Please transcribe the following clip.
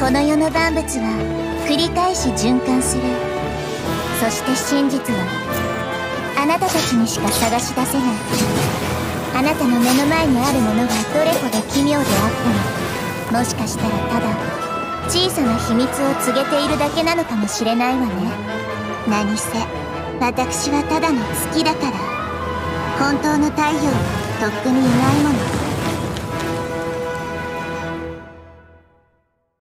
この世の万物は繰り返し循環する。そして真実はあなたたちにしか探し出せない。あなたの目の前にあるものがどれほど奇妙であっても、もしかしたらただ小さな秘密を告げているだけなのかもしれないわね。何せ私はただの月だから、本当の太陽はとっくにいないもの。